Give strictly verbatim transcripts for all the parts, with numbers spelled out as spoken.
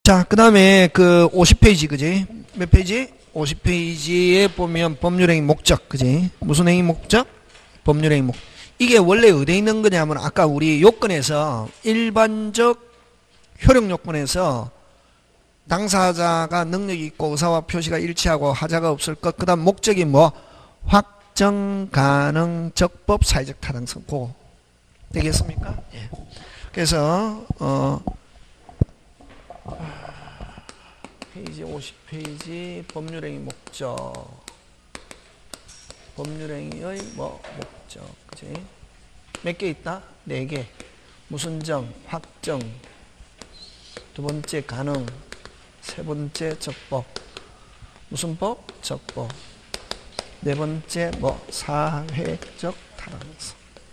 자, 그 다음에 그 오십 페이지, 그지? 몇 페이지? 오십 페이지에 보면 법률행위 목적, 그지? 무슨 행위 목적? 법률행위 목적. 이게 원래 어디에 있는 거냐면 아까 우리 요건에서 일반적 효력 요건에서 당사자가 능력이 있고 의사와 표시가 일치하고 하자가 없을 것. 그 다음 목적이 뭐? 확정 가능 적법 사회적 타당성. 고 되겠습니까? 예. 그래서 어 페이지 오십 페이지 법률행위 목적. 법률행위의 뭐 목적. 그지? 몇 개 있다? 네 개. 무슨 정? 확정. 두 번째 가능. 세 번째 적법. 무슨 법? 적법. 네 번째 뭐 사회적 타당성.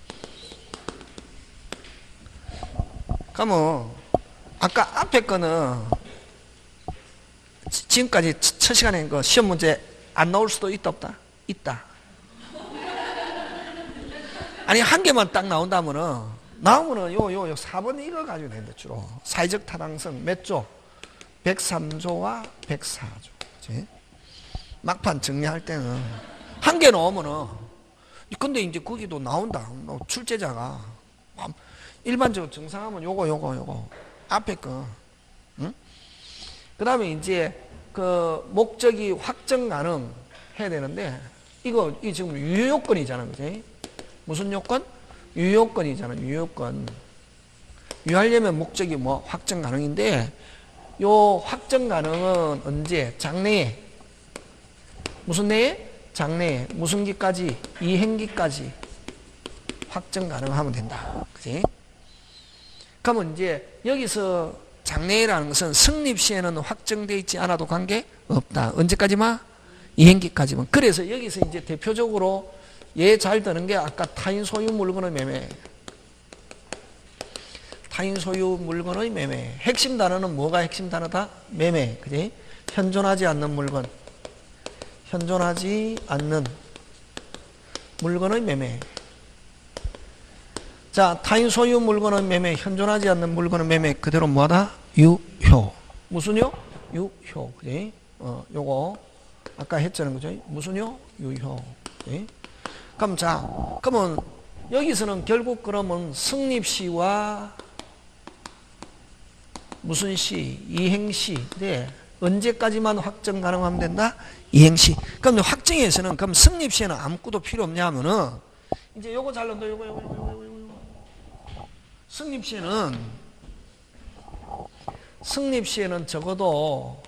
그러면 아까 앞에 거는 지금까지 첫 시간에 그 시험 문제 안 나올 수도 있다 없다? 있다. 아니 한 개만 딱 나온다면은 나오면은 요 요 요 사 번 이거 가지고 되는데 주로 사회적 타당성 몇 조? 백삼 조와 백사 조. 그치? 막판 정리할 때는 한 개 나오면은 근데 이제 거기도 나온다. 출제자가 일반적으로 정상하면 요거 요거 요거 앞에 거. 응? 그 다음에 이제 그 목적이 확정 가능 해야 되는데 이거 이 지금 유효요건이잖아, 그지? 무슨 요건? 유효요건이잖아, 유효요건. 유효하려면 목적이 뭐 확정 가능인데 요 확정 가능은 언제? 장래에. 무슨 내에? 장래에. 무슨 기까지? 이행기까지 확정 가능하면 된다. 그지? 그러면 이제 여기서 장래라는 것은 성립 시에는 확정되어 있지 않아도 관계 없다. 언제까지만? 이행기까지만. 그래서 여기서 이제 대표적으로 얘 잘 드는 게 아까 타인 소유 물건의 매매. 타인 소유 물건의 매매. 핵심 단어는 뭐가 핵심 단어다? 매매. 그지? 현존하지 않는 물건. 현존하지 않는 물건의 매매. 자, 타인 소유 물건의 매매, 현존하지 않는 물건의 매매, 그대로 뭐하다? 유효. 무슨요? 유효. 그지? 어, 요거, 아까 했잖아요. 그죠? 무슨요? 유효. 그지? 그럼 자, 그러면 여기서는 결국 그러면 성립시와 무슨 시? 이행시. 네. 언제까지만 확정 가능하면 된다? 이행시. 그럼 확정에서는 그럼 성립시에는 아무것도 필요 없냐 하면은 이제 요거 잘 넣는다. 요거, 요거, 요거, 요거, 요거. 성립시에는 성립시에는 적어도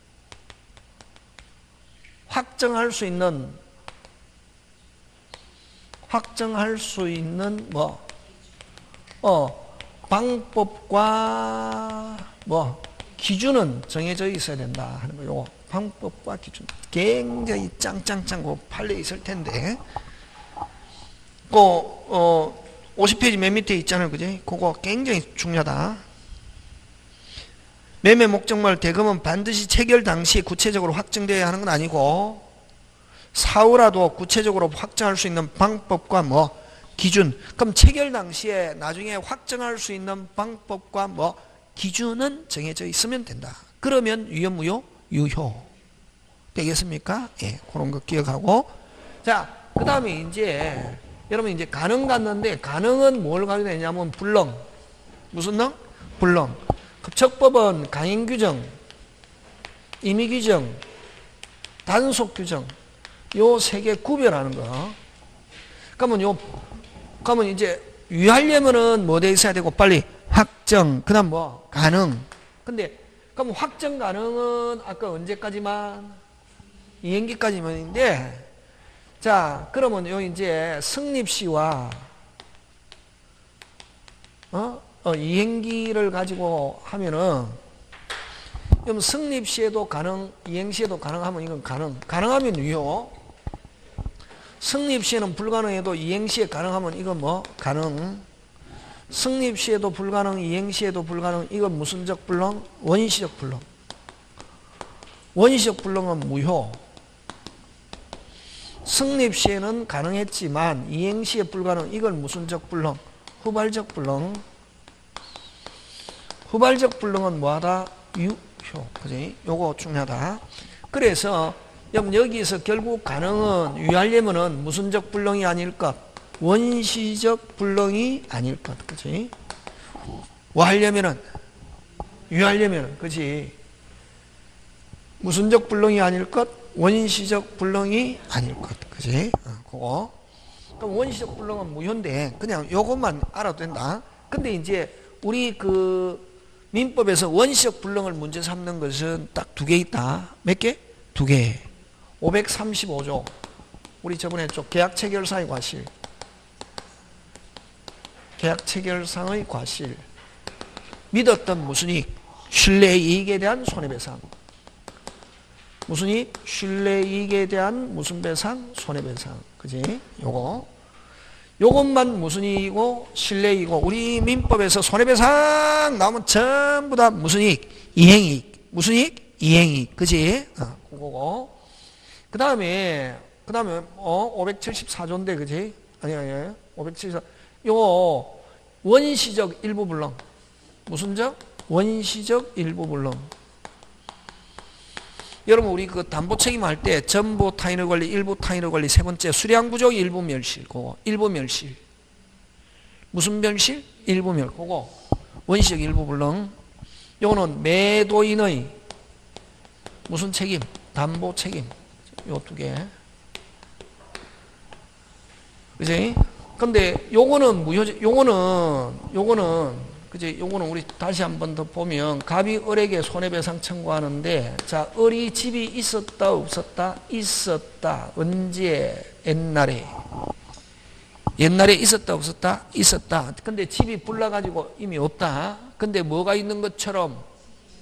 확정할 수 있는 확정할 수 있는 뭐 어, 방법과 뭐 기준은 정해져 있어야 된다 하는 거. 요거 방법과 기준 굉장히 짱짱짱 고 팔려 있을 텐데 그 어, 오십 페이지 맨 밑에 있잖아요, 그지? 그거 굉장히 중요하다. 매매 목적물 대금은 반드시 체결 당시 구체적으로 확정되어야 하는 건 아니고 사후라도 구체적으로 확정할 수 있는 방법과 뭐 기준. 그럼 체결 당시에 나중에 확정할 수 있는 방법과 뭐 기준은 정해져 있으면 된다. 그러면 유효 무효? 유효. 되겠습니까? 예, 그런 거 기억하고. 자, 그 다음에 이제 여러분 이제 가능 갔는데 가능은 뭘 가지고 되냐면 불능. 무슨 능? 불능. 적법은 강행 규정, 임의 규정, 단속 규정. 요 세 개 구별하는 거. 그러면 요, 그러면 이제 유효하려면은 뭐 돼 있어야 되고 빨리 확정, 그 다음 뭐 가능. 근데 그럼 확정 가능은 아까 언제까지만? 이행기까지만인데 자, 그러면 요 이제 성립시와 어? 어, 이행기를 가지고 하면은 그럼 성립시에도 가능, 이행시에도 가능하면 이건 가능. 가능하면 유효. 성립시에는 불가능해도 이행시에 가능하면 이건 뭐? 가능. 성립시에도 불가능, 이행시에도 불가능. 이건 무슨적 불능? 원시적 불능. 원시적 불능은 무효. 성립시에는 가능했지만 이행시에 불가능. 이건 무슨적 불능? 후발적 불능. 후발적 불능은 뭐하다? 유효. 그지? 요거 중요하다. 그래서 여기서 결국 가능은 유효하려면은 무슨적 불능이 아닐 것, 원시적 불능이 아닐 것. 그지? 뭐 하려면은 유효하려면은 그지? 무슨적 불능이 아닐 것, 원시적 불능이 아닐 것. 그지? 어, 그거. 그럼 원시적 불능은 무효인데 그냥 요것만 알아도 된다. 근데 이제 우리 그 민법에서 원시적 불능을 문제 삼는 것은 딱 두 개 있다. 몇 개? 두 개. 오백삼십오 조. 우리 저번에 좀 계약 체결상의 과실. 계약 체결상의 과실. 믿었던 무슨 이익? 신뢰 이익에 대한 손해배상. 무슨 이익? 신뢰 이익에 대한 무슨 배상? 손해배상. 그지? 요거. 요것만 무슨 이익이고 신뢰 이익이고 우리 민법에서 손해배상 나오면 전부 다 무슨 이익? 이행이익. 무슨 이익? 이행이익. 그지? 어, 그거고. 그 다음에, 그 다음에, 어, 오백칠십사 조인데, 그지? 아니, 아니, 오백칠십사. 요거, 원시적 일부 불능. 무슨 적? 원시적 일부 불능. 여러분, 우리 그 담보 책임할 때 전부 타인의 권리, 일부 타인의 권리, 세 번째, 수량 부족 일부 멸실. 그거, 일부 멸실. 무슨 멸실? 일부 멸. 그거, 원시적 일부 불능. 요거는 매도인의 무슨 책임? 담보 책임. 요 두 개. 그지? 근데 요거는 무효, 요거는, 요거는, 그지? 요거는 우리 다시 한 번 더 보면, 갑이 을에게 손해배상 청구하는데, 자, 을이 집이 있었다, 없었다? 있었다. 언제? 옛날에. 옛날에 있었다, 없었다? 있었다. 근데 집이 불나가지고 이미 없다. 근데 뭐가 있는 것처럼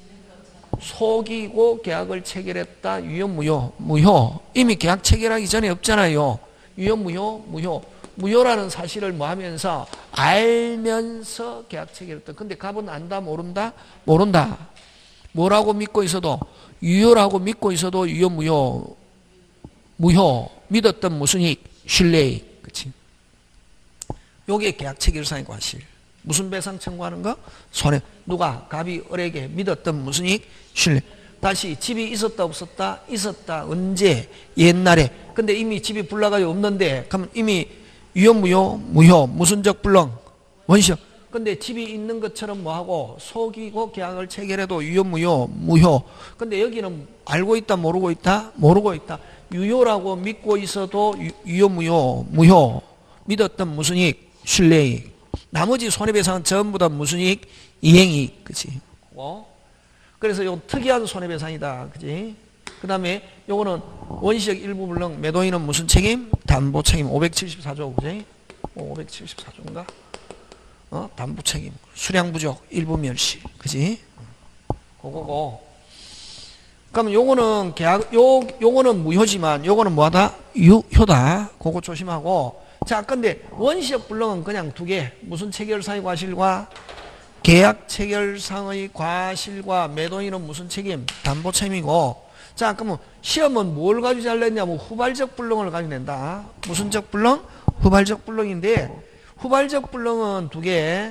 속이고 계약을 체결했다. 유효, 무효? 무효. 이미 계약 체결하기 전에 없잖아요. 유효, 무효? 무효. 무효라는 사실을 뭐 하면서 알면서 계약 체결했다. 근데 갑은 안다, 모른다? 모른다. 뭐라고 믿고 있어도 유효라고 믿고 있어도 유효, 무효? 무효. 믿었던 무슨 이익? 신뢰이익. 그치? 요게 계약 체결상의 과실. 무슨 배상 청구하는 거? 손해. 누가? 갑이 을에게 믿었던 무슨 이익? 신뢰. 다시 집이 있었다 없었다? 있었다. 언제? 옛날에. 근데 이미 집이 불나가지고 없는데 그러면 이미 유효 무효? 무효. 무슨적 불능? 원시적. 근데 집이 있는 것처럼 뭐하고 속이고 계약을 체결해도 유효 무효? 무효. 근데 여기는 알고 있다 모르고 있다? 모르고 있다. 유효라고 믿고 있어도 유, 유효 무효? 무효. 믿었던 무슨 이익? 신뢰이익. 나머지 손해배상은 전부 다 무슨 이익? 이행이익. 그치? 어? 그래서 이건 특이한 손해배상이다. 그치? 그 다음에 요거는 원시적 일부 불능, 매도인은 무슨 책임? 담보 책임. 오백칠십사 조. 그치? 오백칠십사 조인가? 어? 담보 책임. 수량 부족, 일부 멸실. 그치? 그거고. 그럼 요거는 계약, 요, 요거는 무효지만 요거는 뭐하다? 유효다. 그거 조심하고. 자, 근데 원시적 불능은 그냥 두 개. 무슨 체결상의 과실과 계약 체결상의 과실과 매도인은 무슨 책임? 담보 책임이고. 자, 그러면 시험은 뭘 가지고 잘냈냐면 후발적 불능을 가지고 낸다. 무슨 적 불능? 후발적 불능인데 후발적 불능은 두 개.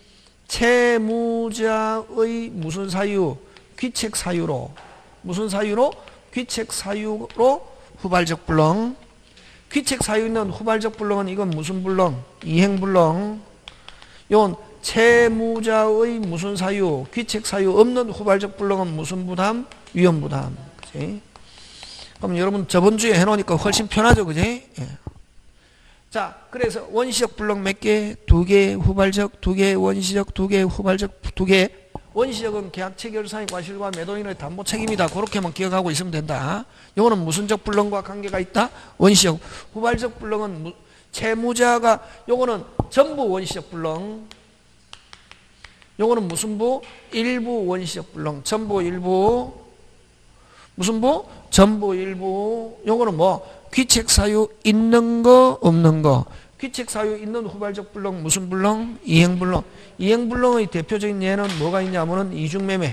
채무자의 무슨 사유? 귀책 사유로. 무슨 사유로? 귀책 사유로 후발적 불능. 귀책 사유 있는 후발적 불능은 이건 무슨 불능? 이행 불능. 이건 채무자의 무슨 사유? 귀책 사유 없는 후발적 불능은 무슨 부담? 위험 부담. 그치? 그럼 여러분 저번 주에 해놓으니까 훨씬 편하죠, 그지? 예. 자, 그래서 원시적 불능 몇 개? 두 개, 후발적 두 개, 원시적 두 개, 후발적 두 개. 원시적은 계약 체결상의 과실과 매도인의 담보 책임이다. 그렇게만 기억하고 있으면 된다. 이거는 무슨적 불능과 관계가 있다? 원시적. 후발적 불능은 채무자가, 요거는 전부 원시적 불능. 요거는 무슨 부? 일부 원시적 불능. 전부 일부. 무슨 부? 전부 일부. 요거는 뭐? 귀책 사유 있는 거, 없는 거. 귀책 사유 있는 후발적 불능 무슨 불능? 이행 불능. 이행 불능의 대표적인 예는 뭐가 있냐면은 이중매매.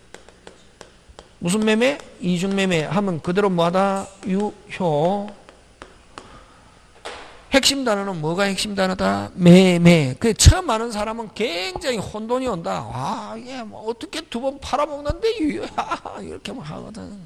무슨 매매? 이중매매 하면 그대로 뭐하다? 유효. 핵심 핵심 단어는 뭐가 핵심 단어다? 매매. 그 처음 아는 사람은 굉장히 혼돈이 온다. 와, 이게 뭐 어떻게 두 번 팔아먹는데 유효야? 이렇게 막 하거든.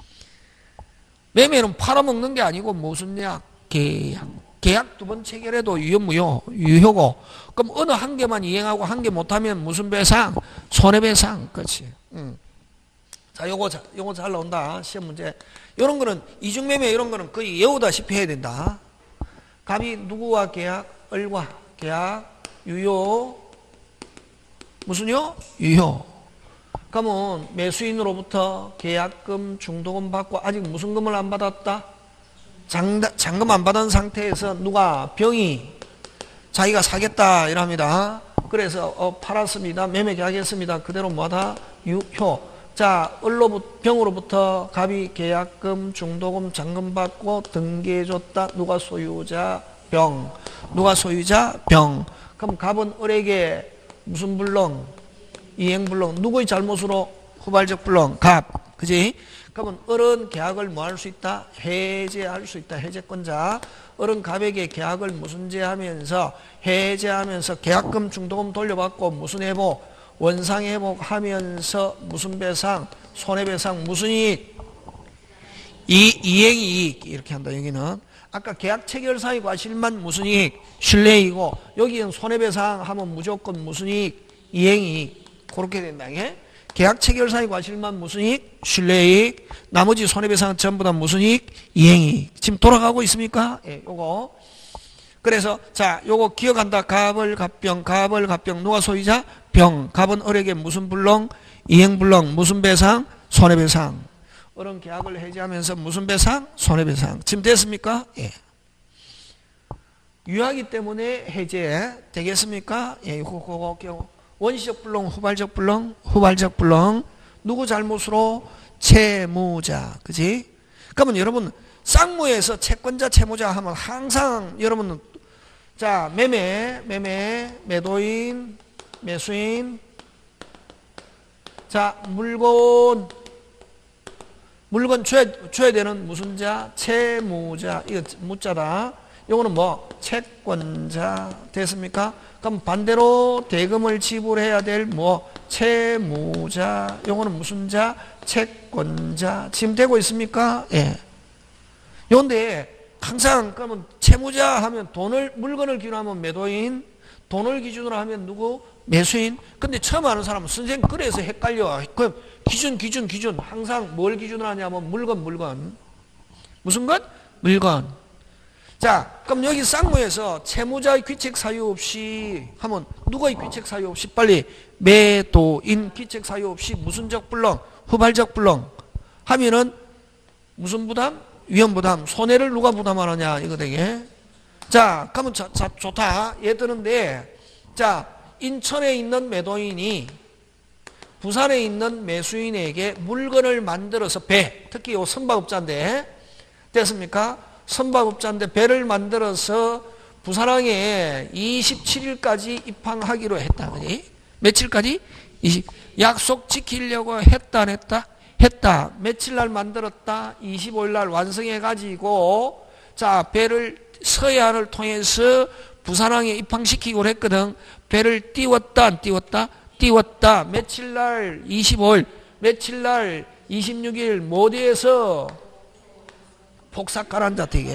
매매는 팔아먹는 게 아니고 무슨 약? 계약. 계약 두 번 체결해도 유효, 무효? 유효고. 그럼 어느 한 개만 이행하고 한 개 못하면 무슨 배상? 손해배상. 그렇지. 응. 자, 요거, 요거 잘 나온다. 시험 문제. 요런 거는, 이중매매 이런 거는 거의 외우다시피 해야 된다. 갑이 누구와 계약? 을과 계약, 유효. 무슨요? 유효. 그러면 매수인으로부터 계약금, 중도금 받고 아직 무슨 금을 안 받았다? 장, 잔금 안 받은 상태에서 누가? 병이 자기가 사겠다 이랍니다. 그래서 어, 팔았습니다. 매매 계약했습니다. 그대로 뭐하다? 유효. 자, 을로부터, 병으로부터 갑이 계약금, 중도금, 잔금 받고 등기해줬다. 누가 소유자? 병. 누가 소유자? 병. 그럼 갑은 을에게 무슨 불능? 이행불능. 누구의 잘못으로? 후발적 불능. 갑. 그지? 그러면 을은 계약을 뭐 할 수 있다? 해제할 수 있다. 해제권자. 을은 갑에게 계약을 무슨 제하면서 해제하면서 계약금, 중도금 돌려받고 무슨 회복? 원상 회복하면서 무슨 배상? 손해배상. 무슨 이익? 이, 이행이익. 이렇게 한다. 여기는. 아까 계약 체결 사유 과실만 무슨 이익? 신뢰이고, 여기는 손해배상 하면 무조건 무슨 이익? 이행이익. 그렇게 된다. 예? 계약 체결 사유 과실만 무슨 이익? 신뢰이익. 나머지 손해배상은 전부 다 무슨 이익? 이행이익. 지금 돌아가고 있습니까? 예, 요거. 그래서 자, 요거 기억한다. 갑을 갑병, 갑을 갑병. 누가 소유자? 병. 갑은 을에게 무슨 불능? 이행불능. 무슨 배상? 손해배상. 을은 계약을 해지하면서 무슨 배상? 손해배상. 지금 됐습니까? 예. 유효하기 때문에 해제 되겠습니까? 예, 요거, 그거, 그거. 원시적 불능, 후발적 불능, 후발적 불능. 누구 잘못으로? 채무자. 그지? 그러면 여러분, 쌍무에서 채권자, 채무자 하면 항상 여러분은 자, 매매, 매매, 매도인, 매수인. 자, 물건, 물건 줘야, 줘야 되는 무슨 자? 채무자. 이거 무자다. 이거는 뭐? 채권자. 됐습니까? 그럼 반대로 대금을 지불해야 될 뭐? 채무자. 이거는 무슨 자? 채권자. 지금 되고 있습니까? 예. 요런데 항상 그러면 채무자 하면 돈을, 물건을 기준으로 하면 매도인, 돈을 기준으로 하면 누구? 매수인. 근데 처음 아는 사람은 선생님 그래서 헷갈려. 그럼 기준, 기준, 기준. 항상 뭘 기준으로 하냐면 물건, 물건. 무슨 것? 물건. 자, 그럼 여기 쌍무에서 채무자의 귀책 사유 없이 하면 누구의 귀책 사유 없이? 빨리 매도인 귀책 사유 없이 무슨적 불능? 후발적 불능. 하면은 무슨 부담? 위험부담. 손해를 누가 부담하느냐 이거 되게. 자, 그러면 자, 자, 좋다. 얘 뜨는데 자, 인천에 있는 매도인이 부산에 있는 매수인에게 물건을 만들어서 배, 특히 요 선박업자인데 됐습니까? 선박업자인데 배를 만들어서 부산항에 이십칠 일까지 입항하기로 했다. 그지? 며칠까지? 이십. 약속 지키려고 했다 안 했다? 했다. 며칠 날 만들었다? 이십오 일 날 완성해 가지고 자, 배를 서해안을 통해서 부산항에 입항시키기로 했거든. 배를 띄웠다 안 띄웠다? 띄웠다. 며칠 날? 이십오 일. 며칠 날? 이십육 일. 모디에서 폭삭 가라앉아 되게.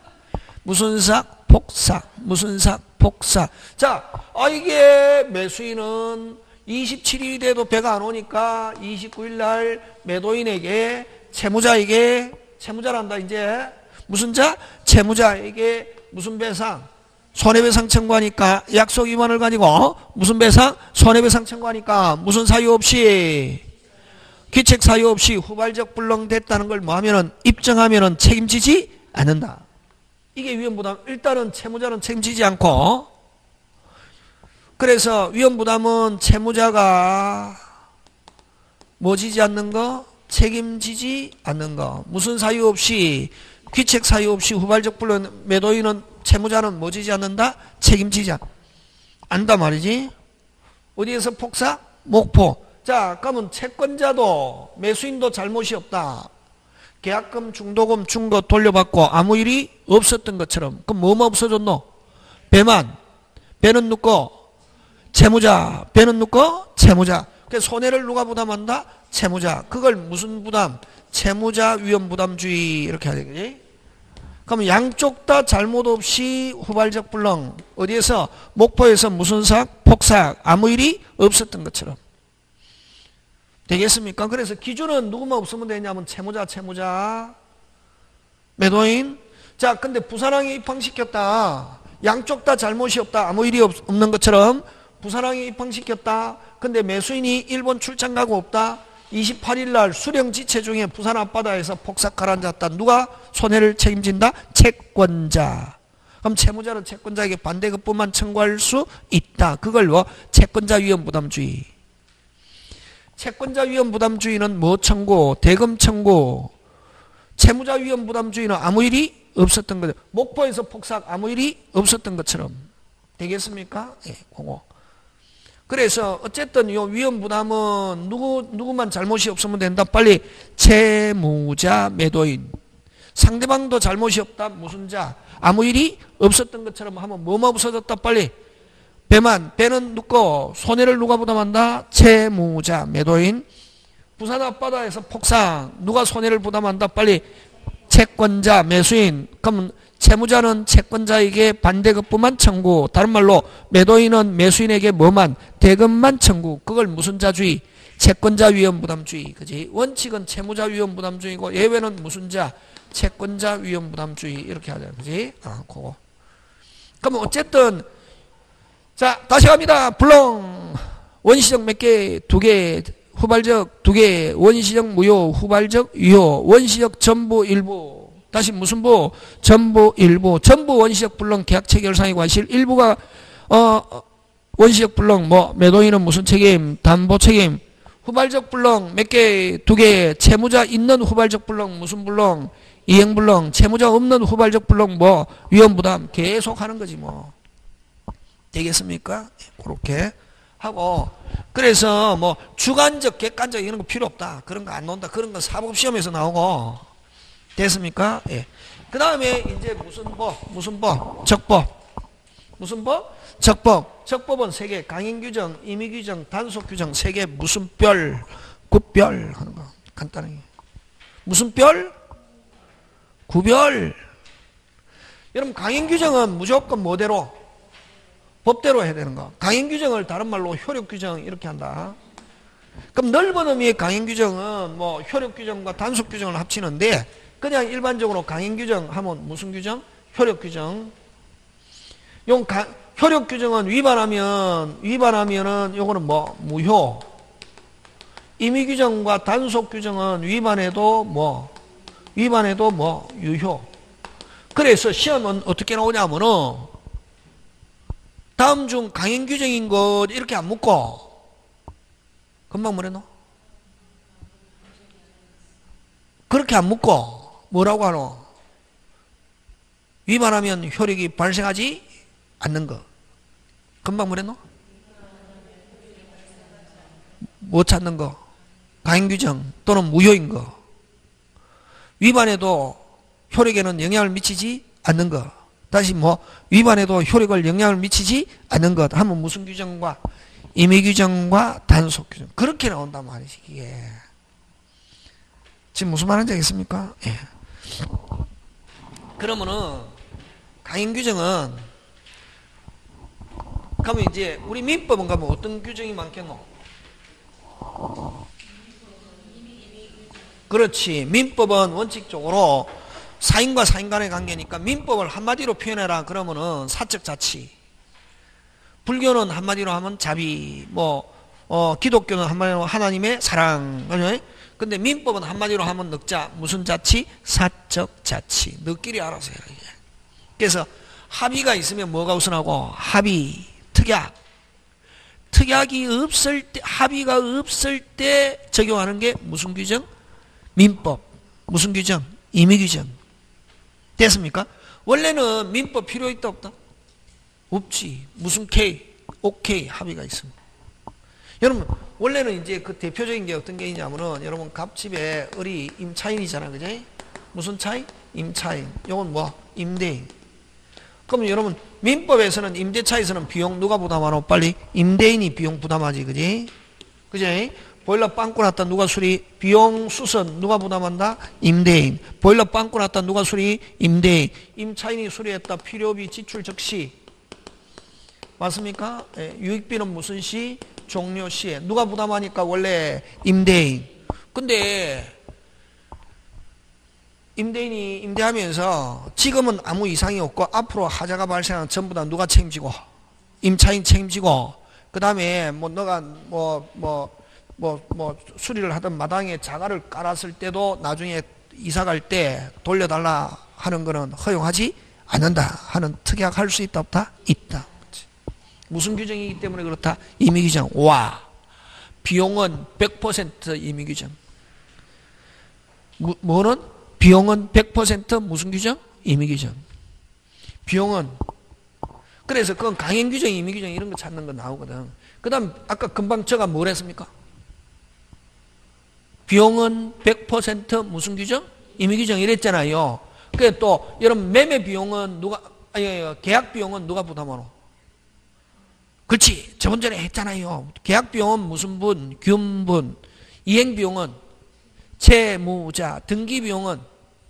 무슨 삭? 폭삭. 무슨 삭? 폭삭. 자, 아 이게 매수인은 이십칠 일이 돼도 배가 안 오니까 이십구 일 날 매도인에게 채무자에게 채무자란다 이제 무슨 자? 채무자에게 무슨 배상? 손해배상 청구하니까 약속 위반을 가지고 무슨 배상? 손해배상 청구하니까 무슨 사유 없이 귀책 사유 없이 후발적 불능됐다는 걸 뭐 하면은 입증하면은 책임지지 않는다. 이게 위험부담. 일단은 채무자는 책임지지 않고 그래서 위험부담은 채무자가 뭐 지지 않는 거? 책임지지 않는 거. 무슨 사유 없이 귀책 사유 없이 후발적 불능 매도인은 채무자는 뭐 지지 않는다? 책임지지 않는다 말이지. 어디에서 폭삭? 목포. 자, 그러면 채권자도 매수인도 잘못이 없다. 계약금, 중도금 준 거 돌려받고 아무 일이 없었던 것처럼. 그럼 뭐뭐 없어졌노? 배만. 배는 누구? 채무자. 배는 누구? 채무자. 그래서 손해를 누가 부담한다? 채무자. 그걸 무슨 부담? 채무자 위험 부담주의 이렇게 해야 되겠지? 그럼 양쪽 다 잘못 없이 후발적 불능. 어디에서? 목포에서 무슨 삭? 폭삭. 아무 일이 없었던 것처럼. 되겠습니까? 그래서 기준은 누구만 없으면 되냐면 채무자, 채무자, 매도인. 자, 근데 부산항에 입항시켰다. 양쪽 다 잘못이 없다. 아무 일이 없, 없는 것처럼 부산항에 입항시켰다. 근데 매수인이 일본 출장 가고 없다. 이십팔 일 날 수령 지체 중에 부산 앞바다에서 폭삭 가라앉았다. 누가 손해를 책임진다? 채권자. 그럼 채무자는 채권자에게 반대급부만 청구할 수 있다. 그걸 뭐 채권자 위험 부담주의. 채권자 위험 부담주의는 뭐 청구? 대금 청구. 채무자 위험 부담주의는 아무 일이 없었던 거죠. 목포에서 폭삭 아무 일이 없었던 것처럼. 되겠습니까? 예, 그거. 그래서 어쨌든 이 위험 부담은 누구, 누구만 잘못이 없으면 된다. 빨리 채무자, 매도인. 상대방도 잘못이 없다. 무슨 자? 아무 일이 없었던 것처럼 하면 뭐뭐 없어졌다. 빨리. 배만. 배는 누구? 손해를 누가 부담한다? 채무자, 매도인. 부산 앞바다에서 폭삭. 누가 손해를 부담한다? 빨리. 채권자, 매수인. 그러면 채무자는 채권자에게 반대급부만 청구. 다른 말로 매도인은 매수인에게 뭐만? 대금만 청구. 그걸 무슨 자주의? 채권자 위험 부담주의. 그지? 원칙은 채무자 위험 부담주의고 예외는 무슨 자? 채권자 위험 부담주의. 이렇게 하자. 그지? 아, 그거. 그러면 어쨌든 자, 다시 갑니다. 불렁. 원시적 몇 개? 두 개. 후발적 두 개. 원시적 무효. 후발적 유효. 원시적 전부 일부. 다시 무슨 부? 전부 일부. 전부 원시적 불능 계약 체결상의 과실. 일부가 어 원시적 불능 뭐 매도인은 무슨 책임? 담보 책임. 후발적 불능 몇 개? 두 개. 채무자 있는 후발적 불능 무슨 불능? 이행 불능. 채무자 없는 후발적 불능 뭐 위험 부담. 계속 하는 거지 뭐. 되겠습니까? 그렇게 하고 그래서 뭐 주관적, 객관적 이런 거 필요 없다. 그런 거 안 나온다. 그런 건 사법시험에서 나오고 됐습니까? 예. 그 다음에 이제 무슨 법? 무슨 법? 적법. 무슨 법? 적법. 적법은 세 개. 강행규정, 임의규정, 단속규정 세 개. 무슨 별? 구별 하는 거. 간단하게. 무슨 별? 구별. 여러분 강행규정은 무조건 뭐대로? 법대로 해야 되는 거. 강행규정을 다른 말로 효력규정 이렇게 한다. 그럼 넓은 의미의 강행규정은 뭐 효력규정과 단속규정을 합치는데 그냥 일반적으로 강행규정 하면 무슨 규정? 효력규정. 용 효력규정은 위반하면 위반하면은 요거는 뭐 무효. 임의규정과 단속규정은 위반해도 뭐 위반해도 뭐 유효. 그래서 시험은 어떻게 나오냐면은 다음 중 강행규정인 것 이렇게 안 묻고 금방 뭐래노? 그렇게 안 묻고 뭐라고 하노? 위반하면 효력이 발생하지 않는 것. 금방 뭐래노? 못 찾는 거. 강행규정 또는 무효인 거. 위반해도 효력에는 영향을 미치지 않는 것. 다시 뭐 위반해도 효력을 영향을 미치지 않는 것 하면 무슨 규정과 임의규정과 단속규정 그렇게 나온단 말이지 이게. 지금 무슨 말인지 알겠습니까? 예. 그러면은 강행규정은 그러면 이제 우리 민법은 가면 어떤 규정이 많겠노? 그렇지. 민법은 원칙적으로 사인과 사인 간의 관계니까 민법을 한마디로 표현해라 그러면은 사적 자치. 불교는 한마디로 하면 자비. 뭐 어, 기독교는 한마디로 하나님의 사랑. 그죠? 근데 민법은 한마디로 하면 넉자. 무슨 자치? 사적 자치. 너끼리 알아서 해라 이게. 그래서 합의가 있으면 뭐가 우선하고? 합의, 특약. 특약이 없을 때, 합의가 없을 때 적용하는 게 무슨 규정? 민법. 무슨 규정? 임의규정. 됐습니까? 원래는 민법 필요 있다 없다? 없지. 무슨 K? 오케이 합의가 있습니다. 여러분, 원래는 이제 그 대표적인 게 어떤 게 있냐면은, 여러분, 갑집에 을이 임차인이잖아, 그지? 무슨 차인? 임차인. 요건 뭐? 임대인. 그럼 여러분, 민법에서는 임대차에서는 비용 누가 부담하노? 빨리. 임대인이 비용 부담하지, 그지? 그지? 보일러 빵꾸 났다, 누가 수리? 비용 수선, 누가 부담한다? 임대인. 보일러 빵꾸 났다, 누가 수리? 임대인. 임차인이 수리했다, 필요비 지출 적시. 맞습니까? 예, 유익비는 무슨 시? 종료 시에. 누가 부담하니까 원래 임대인. 근데 임대인이 임대하면서 지금은 아무 이상이 없고 앞으로 하자가 발생하면 전부 다 누가 책임지고? 임차인 책임지고. 그 다음에 뭐 너가 뭐 뭐 뭐 뭐 수리를 하던 마당에 자갈을 깔았을 때도 나중에 이사 갈 때 돌려달라 하는 거는 허용하지 않는다 하는 특약 할 수 있다 없다? 있다. 무슨 규정이기 때문에 그렇다? 임의규정. 와, 비용은 백 퍼센트 임의규정. 뭐, 뭐는? 비용은 백 퍼센트 무슨 규정? 임의규정. 비용은, 그래서 그건 강행규정, 임의규정 이런 거 찾는 거 나오거든. 그 다음 아까 금방 제가 뭘 했습니까? 비용은 백 퍼센트 무슨 규정? 임의규정 이랬잖아요. 그래 또 여러분 매매 비용은 누가, 아니 계약 비용은 누가 부담하노? 그렇지. 저번 전에 했잖아요. 계약 비용은 무슨 분? 균분. 이행 비용은 채무자. 등기 비용은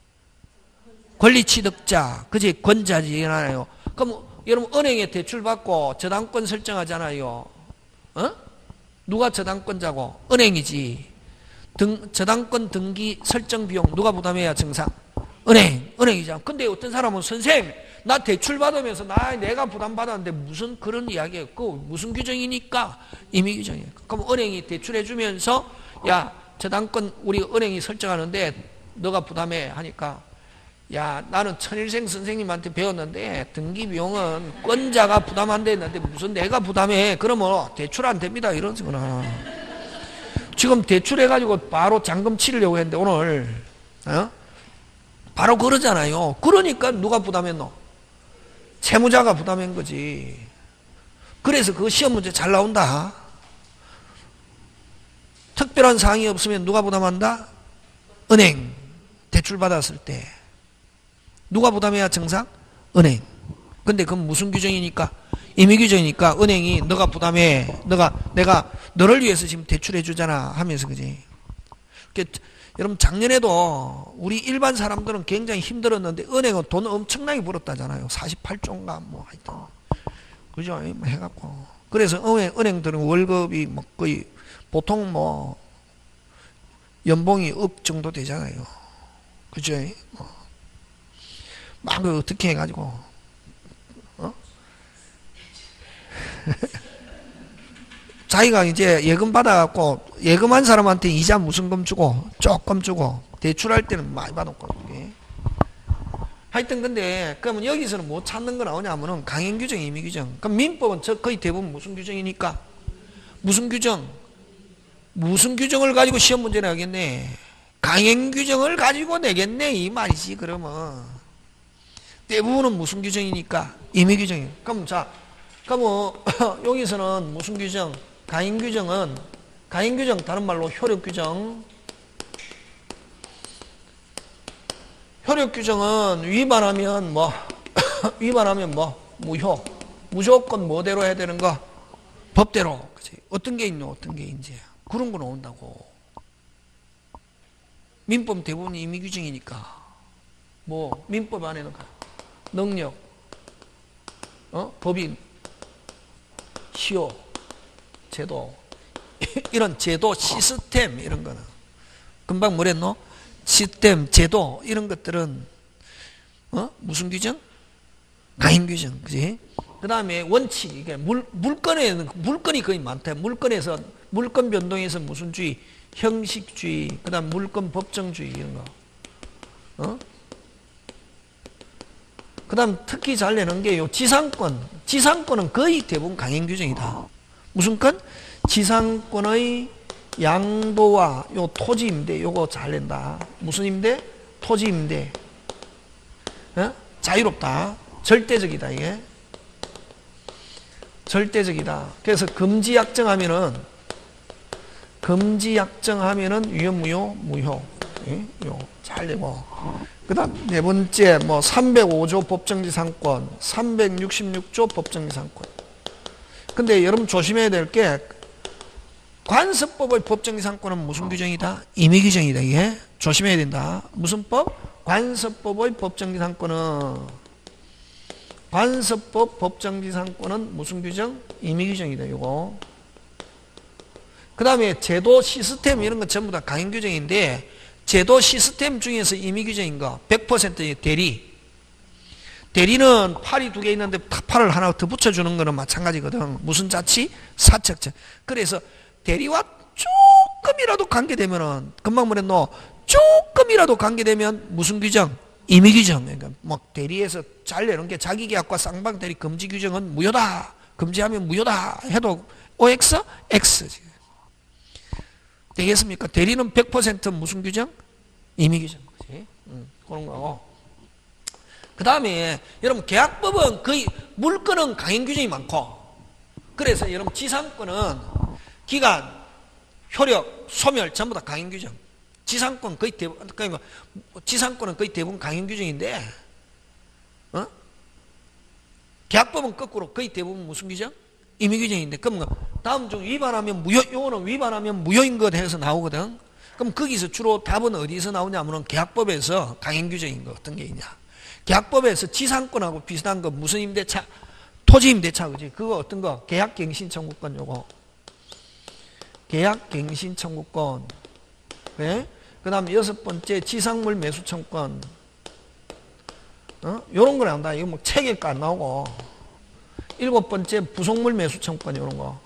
권리취득자. 그지? 권자지잖아요. 그럼 여러분 은행에 대출 받고 저당권 설정하잖아요. 어? 누가 저당권자고? 은행이지. 등, 저당권 등기 설정 비용 누가 부담해야 정상? 은행. 은행이잖아. 근데 어떤 사람은 선생님 나 대출 받으면서 나 내가 부담받았는데 무슨 그런 이야기예요. 그 무슨 규정이니까? 임의규정이에요. 그럼 은행이 대출해 주면서 야 저당권 우리 은행이 설정하는데 너가 부담해 하니까 야 나는 천일생 선생님한테 배웠는데 등기 비용은 권자가 부담한다 했는데 무슨 내가 부담해. 그러면 대출 안 됩니다. 이러지구나. 지금 대출해가지고 바로 잔금 치르려고 했는데 오늘 어? 바로 그러잖아요. 그러니까 누가 부담했노? 채무자가 부담한 거지. 그래서 그 시험 문제 잘 나온다. 특별한 사항이 없으면 누가 부담한다? 은행. 대출 받았을 때. 누가 부담해야 정상? 은행. 근데 그건 무슨 규정이니까? 임의규정이니까 은행이 너가 부담해. 너가, 내가 너를 위해서 지금 대출해 주잖아. 하면서 그지. 여러분 작년에도 우리 일반 사람들은 굉장히 힘들었는데 은행은 돈 엄청나게 벌었다잖아요. 사십팔 조인가 뭐 하여튼 그죠? 해갖고 그래서 은행, 은행들은 월급이 뭐 거의 보통 뭐 연봉이 억 정도 되잖아요. 그죠? 막 어떻게 해가지고 어? 자기가 이제 예금 받아갖고 예금한 사람한테 이자 무슨 금 주고 조금 주고 대출할 때는 많이 받았고 그게. 하여튼 근데 그러면 여기서는 뭐 찾는 거 나오냐면은 강행규정, 임의규정. 그럼 민법은 저 거의 대부분 무슨 규정이니까? 무슨 규정? 무슨 규정을 가지고 시험 문제 내겠네? 강행규정을 가지고 내겠네 이 말이지. 그러면 대부분은 무슨 규정이니까? 임의규정이에요. 그럼 자, 그럼 여기서는 무슨 규정? 강행규정은 강행규정 다른 말로 효력규정. 효력규정은 위반하면 뭐 위반하면 뭐 무효. 무조건 뭐대로 해야 되는 거? 법대로. 그치? 어떤 게 있노? 어떤 게 이제 그런 거 나온다고. 민법 대부분 임의규정이니까 뭐 민법 안에는 능력, 어? 법인, 시효, 제도 이런 제도 시스템 이런 거는 금방 뭐랬노? 시스템 제도 이런 것들은 어? 무슨 규정? 강행규정. 그지? 그 다음에 원칙 이게 물, 물건에는 물건이 거의 많다. 물건에서 물건 변동에서 무슨 주의? 형식주의. 그 다음 물건 법정주의 이런 거. 어? 그 다음 특히 잘 내는 게 요 지상권. 지상권은 거의 대부분 강행규정이다. 무슨 건? 지상권의 양도와 요 토지 임대 요거 잘 낸다. 무슨 임대? 토지 임대. 어? 자유롭다. 절대적이다 이게. 절대적이다. 그래서 금지 약정하면은 금지 약정하면은 유효, 무효, 무효. 예? 요, 잘 되고. 그 다음, 네 번째, 뭐, 삼백오조 법정지상권, 삼백육십육조 법정지상권. 근데 여러분 조심해야 될 게, 관습법의 법정지상권은 무슨 규정이다? 임의규정이다, 이게. 조심해야 된다. 무슨 법? 관습법의 법정지상권은, 관습법 법정지상권은 무슨 규정? 임의규정이다, 이거. 그 다음에 제도 시스템 이런 건 전부 다 강행규정인데, 제도 시스템 중에서 임의규정인 거 백 퍼센트 대리. 대리는 팔이 두 개 있는데 팔을 하나 더 붙여주는 거는 마찬가지거든. 무슨 자치? 사척자. 그래서 대리와 조금이라도 관계되면은, 금방 말했노, 조금이라도 관계되면 무슨 규정? 임의규정. 그러니까 뭐 대리에서 잘 내는 게 자기계약과 쌍방 대리 금지 규정은 무효다. 금지하면 무효다. 해도 오엑스? X. 되겠습니까? 대리는 백 퍼센트 무슨 규정? 임의규정. 그지? 음, 그런 거고. 그 다음에, 여러분, 계약법은 거의 물건은 강행규정이 많고, 그래서 여러분, 지상권은 기간, 효력, 소멸, 전부 다 강행규정. 지상권 거의 대부분, 그러니까 지상권은 거의 대부분 강행규정인데, 어? 계약법은 거꾸로 거의 대부분 무슨 규정? 임의규정인데, 그럼 다음 중 위반하면 무효, 요거는 위반하면 무효인 것 해서 나오거든. 그럼 거기서 주로 답은 어디서 나오냐면은 계약법에서 강행규정인 거 어떤 게 있냐. 계약법에서 지상권하고 비슷한 거 무슨 임대차? 토지 임대차, 그지? 그거 어떤 거? 계약갱신 청구권 요거. 계약갱신 청구권. 네? 그 다음 여섯 번째 지상물 매수 청구권. 어? 요런 거 나온다. 이거 뭐 책에 안 나오고. 일곱 번째 부속물 매수 청구권 요런 거.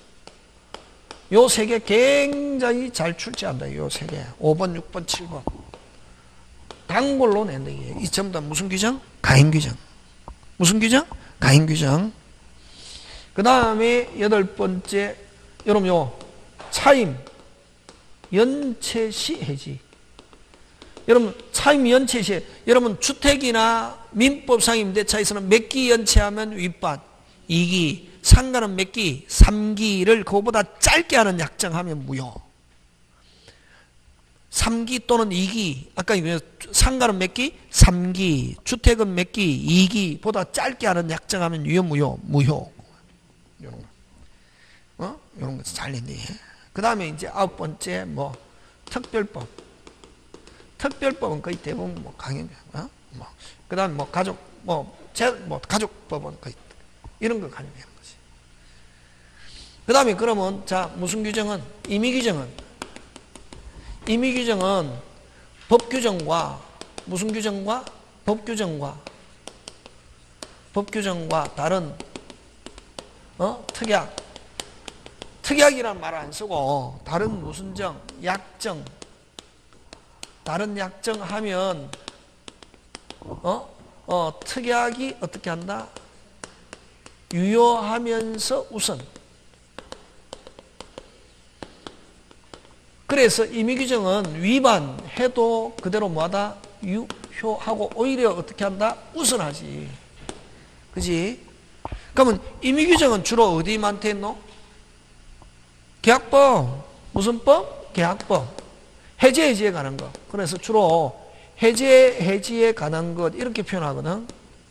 요 세 개 굉장히 잘 출제한다. 요 세 개. 오 번, 육 번, 칠 번. 단골로 낸다. 이게. 이 전부 다 무슨 규정? 가행규정. 무슨 규정? 가행규정. 그 다음에 여덟 번째, 여러분 요 차임, 연체시 해지. 여러분 차임 연체시, 여러분 주택이나 민법상 임대차에서는 몇 기 연체하면 위반? 이 기. 상가는 몇 기? 삼 기를 그거보다 짧게 하는 약정하면 무효. 삼 기 또는 이 기. 아까 상가는 몇 기? 삼 기. 주택은 몇 기? 이 기보다 짧게 하는 약정하면 유효, 무효? 무효. 이런 거. 어? 이런 거 잘 냈네. 그 다음에 이제 아홉 번째, 뭐, 특별법. 특별법은 거의 대부분 뭐 강행, 어? 뭐. 그 다음에 뭐 가족, 뭐, 제, 뭐, 가족법은 거의 이런 거 가지고 하는 거지. 그 다음에 그러면, 자, 무슨 규정은? 임의규정은? 임의규정은 법규정과, 무슨 규정과? 법규정과, 법규정과 다른, 어? 특약. 특약이란 말 안 쓰고, 다른 무슨 정? 약정. 다른 약정 하면, 어? 어, 특약이 어떻게 한다? 유효하면서 우선. 그래서 임의규정은 위반해도 그대로 뭐하다? 유효하고 오히려 어떻게 한다? 우선하지. 그지? 그러면 임의규정은 주로 어디한테 있노? 계약법. 무슨 법? 계약법. 해제 해지에 관한 거. 그래서 주로 해제 해지에 관한 것 이렇게 표현하거든.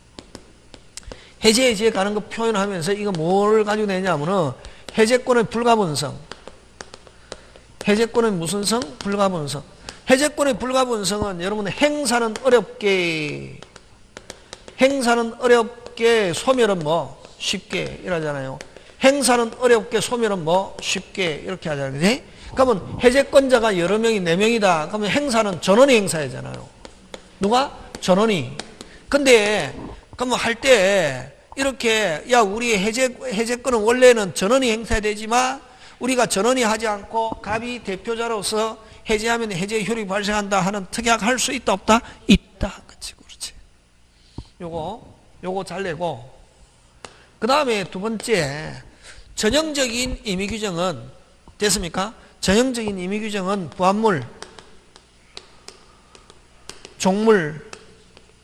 해제 해지에 관한 거 표현하면서 이거 뭘 가지고 내냐면은 해제권의 불가분성. 해제권의 무슨 성? 불가분성. 해제권의 불가분성은 여러분 행사는 어렵게, 행사는 어렵게, 소멸은 뭐? 쉽게 이러잖아요. 행사는 어렵게, 소멸은 뭐? 쉽게 이렇게 하잖아요. 그지? 그러면 해제권자가 여러 명이 네 명이다. 그러면 행사는 전원이 행사하잖아요. 누가? 전원이. 근데 그러면 할 때 이렇게 야 우리 해제 해제권은 원래는 전원이 행사해야 되지만 우리가 전원이 하지 않고 갑이 대표자로서 해제하면 해제 효력이 발생한다 하는 특약 할 수 있다 없다? 있다. 그렇지, 그렇지. 요거 요거 잘 내고 그 다음에 두 번째 전형적인 임의규정은 됐습니까? 전형적인 임의규정은 부합물, 종물,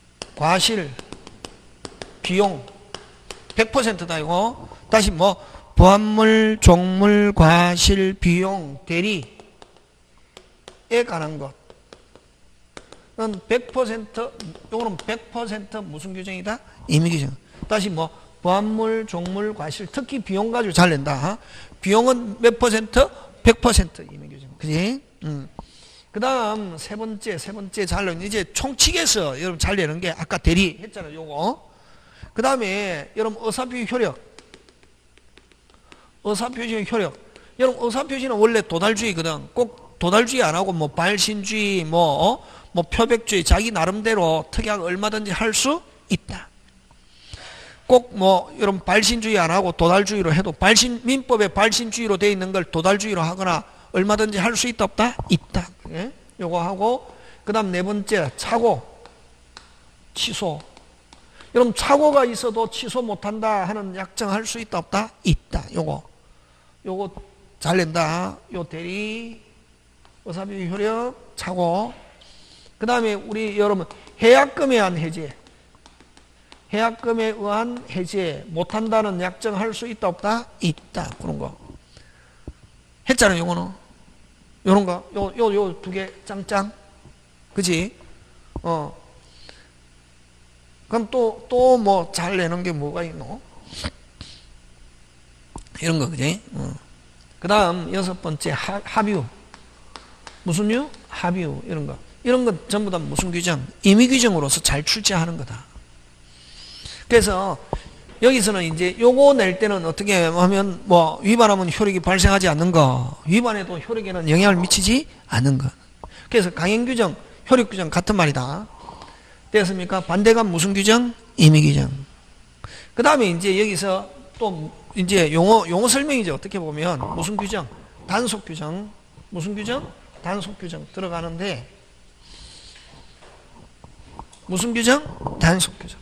과실, 비용 백 퍼센트다 이거. 다시 뭐 부합물, 종물, 과실, 비용, 대리에 관한 것. 는 백 퍼센트, 요거는 백 퍼센트 무슨 규정이다? 임의규정. 다시 뭐, 부합물, 종물, 과실, 특히 비용 가지고 잘 낸다. 비용은 몇 퍼센트? 백 퍼센트 임의규정. 그지? 음. 그 다음, 세 번째, 세 번째 잘 내는, 이제 총칙에서 여러분 잘 내는 게 아까 대리 했잖아요, 요거. 그 다음에, 여러분 의사표시 효력. 의사표시 효력. 여러분 의사표시는 원래 도달주의거든. 꼭 도달주의 안 하고 뭐 발신주의, 뭐, 어? 뭐 표백주의, 자기 나름대로 특이하게 얼마든지 할 수 있다. 꼭 뭐 여러분 발신주의 안 하고 도달주의로 해도 발신 민법에 발신주의로 되어 있는 걸 도달주의로 하거나 얼마든지 할 수 있다 없다? 있다. 예? 요거 하고 그다음 네 번째 착오, 취소. 여러분 착오가 있어도 취소 못한다 하는 약정할 수 있다 없다? 있다. 요거 요거 잘 낸다. 요 대리, 의사표시 효력, 착오. 그 다음에 우리 여러분 해약금에 의한 해제, 해약금에 의한 해제 못한다는 약정할 수 있다 없다? 있다. 그런 거 했잖아요. 요거는 요런 거 요 요 요 두 개 짱짱, 그지? 어 그럼 또 또 뭐 잘 내는 게 뭐가 있노? 이런 거, 그지? 어. 그 다음 여섯 번째 하, 합유. 무슨 유? 합유. 이런 거 이런 건 전부 다 무슨 규정? 임의규정으로서 잘 출제하는 거다. 그래서 여기서는 이제 요거 낼 때는 어떻게 하면 뭐 위반하면 효력이 발생하지 않는 거, 위반해도 효력에는 영향을 미치지 않는 거. 그래서 강행규정, 효력규정 같은 말이다. 됐습니까? 반대가 무슨 규정? 임의규정. 그 다음에 이제 여기서 또 이제 용어 용어 설명이죠. 어떻게 보면 무슨 규정? 단속규정. 무슨 규정? 단속규정 들어가는데. 무슨 규정? 단속규정.